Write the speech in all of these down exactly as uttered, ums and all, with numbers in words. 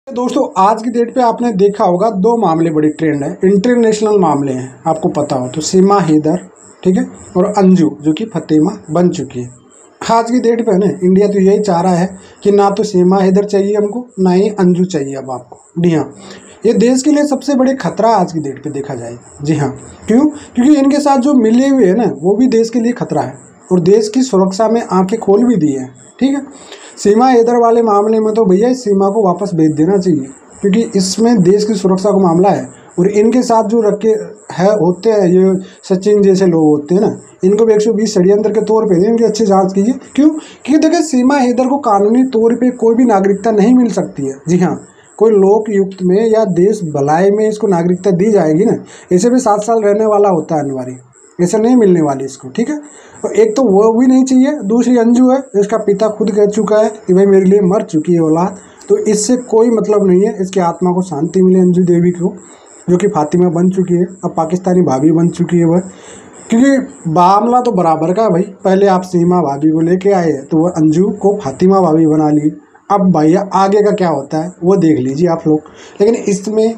दोस्तों आज की डेट पे आपने देखा होगा दो मामले बड़ी ट्रेंड है, इंटरनेशनल मामले हैं। आपको पता हो तो सीमा हैदर, ठीक है, और अंजू जो कि फतेमा बन चुकी है। आज की डेट पे है ना, इंडिया तो यही चाह रहा है कि ना तो सीमा हैदर चाहिए हमको, ना ही अंजू चाहिए अब आपको। जी हाँ, ये देश के लिए सबसे बड़े खतरा आज की डेट पे देखा जाए। जी हाँ, क्यों? क्योंकि इनके साथ जो मिले हुए है ना, वो भी देश के लिए खतरा है और देश की सुरक्षा में आंखें खोल भी दी है। ठीक है, सीमा हैदर वाले मामले में तो भैया इस सीमा को वापस भेज देना चाहिए, क्योंकि इसमें देश की सुरक्षा का मामला है। और इनके साथ जो रखे है होते हैं, ये सचिन जैसे लोग होते हैं ना, इनको भी एक सौ बीस षड्यंत्र के तौर पे इनकी अच्छी जांच कीजिए। क्यों? क्योंकि देखिए, सीमा हैदर को कानूनी तौर पे कोई भी नागरिकता नहीं मिल सकती है। जी हाँ, कोई लोक युक्त में या देश भलाई में इसको नागरिकता दी जाएगी ना, इसे भी सात साल रहने वाला होता है अनिवार्य, ऐसे नहीं मिलने वाली इसको। ठीक है, तो एक तो वो भी नहीं चाहिए, दूसरी अंजू है, इसका पिता खुद कह चुका है कि भाई मेरे लिए मर चुकी है औलाद, तो इससे कोई मतलब नहीं है। इसकी आत्मा को शांति मिले अंजू देवी को, जो कि फातिमा बन चुकी है, अब पाकिस्तानी भाभी बन चुकी है वह। क्योंकि मामला तो बराबर का है भाई, पहले आप सीमा भाभी को लेके आए तो वह अंजू को फातिमा भाभी बना ली। अब भैया आगे का क्या होता है वो देख लीजिए आप लोग। लेकिन इसमें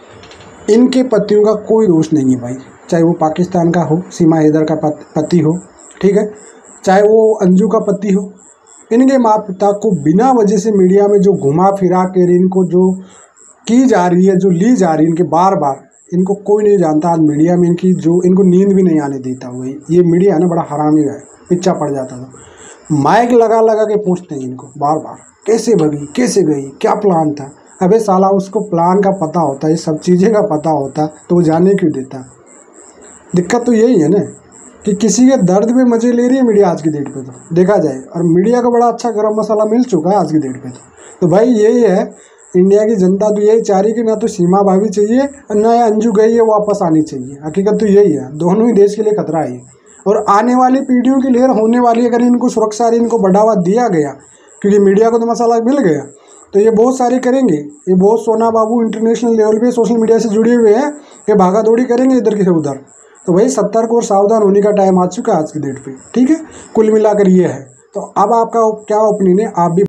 इनके पतियों का कोई दोष नहीं है भाई, चाहे वो पाकिस्तान का हो, सीमा हैदर का पति हो, ठीक है, चाहे वो अंजू का पति हो। इनके माता पिता को बिना वजह से मीडिया में जो घुमा फिरा कर इनको जो की जा रही है, जो ली जा रही है इनके बार बार, इनको कोई नहीं जानता। आज मीडिया में इनकी जो इनको नींद भी नहीं आने देता हुआ, ये मीडिया है ना बड़ा हरामी है, पिच्चा पड़ जाता था। माइक लगा लगा के पूछते हैं इनको बार बार, कैसे भगी, कैसे गई, क्या प्लान था। अबे साला, उसको प्लान का पता होता है, सब चीज़ें का पता होता तो वो जाने क्यों देता। दिक्कत तो यही है ना कि किसी के दर्द में मजे ले रही है मीडिया आज की डेट पे तो देखा जाए। और मीडिया का बड़ा अच्छा गरम मसाला मिल चुका है आज की डेट पे तो तो भाई यही है, इंडिया की जनता तो यही चाह रही कि ना तो सीमा भाभी चाहिए और ना अंजू गई है वापस आनी चाहिए। हकीकत तो यही है, दोनों ही देश के लिए खतरा है। और आने वाली पीढ़ियों की लहर होने वाली, अगर इनको सुरक्षा, इनको बढ़ावा दिया गया, क्योंकि मीडिया को तो मसाला मिल गया, तो ये बहुत सारे करेंगे। ये बहुत सोना बाबू इंटरनेशनल लेवल पे सोशल मीडिया से जुड़े हुए हैं, ये भागा दौड़ी करेंगे इधर की से उधर। तो भाई सतर्क और सावधान होने का टाइम आ चुका है आज की डेट पे। ठीक है, कुल मिलाकर ये है। तो अब आपका क्या ओपिनियन है, आप भी